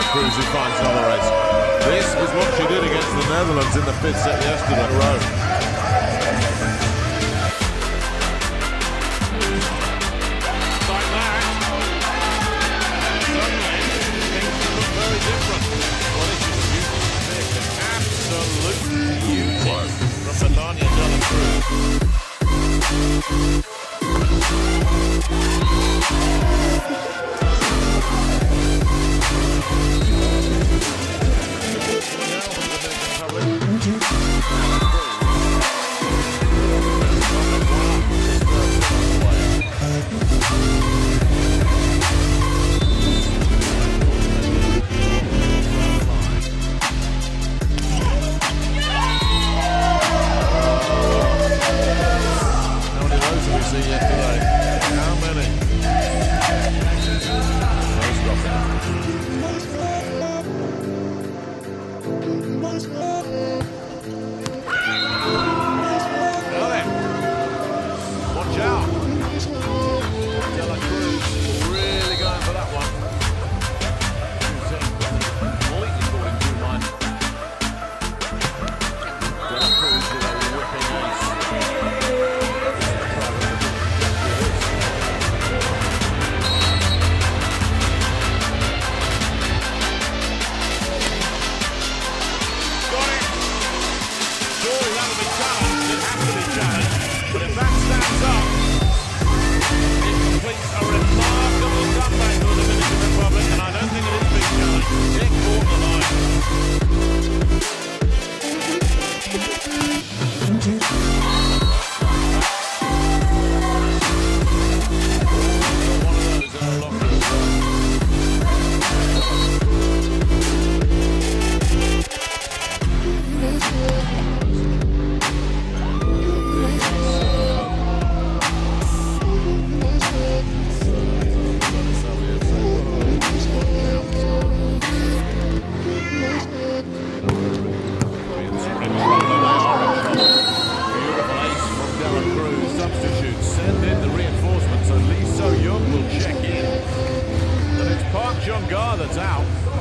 Cruz who finds another ace. This is what she did against the Netherlands in the 5th set yesterday. Like that. Suddenly, things look very different. Well, this is a beauty stick. Absolute beauty from Bethania down the Cruz. That's out.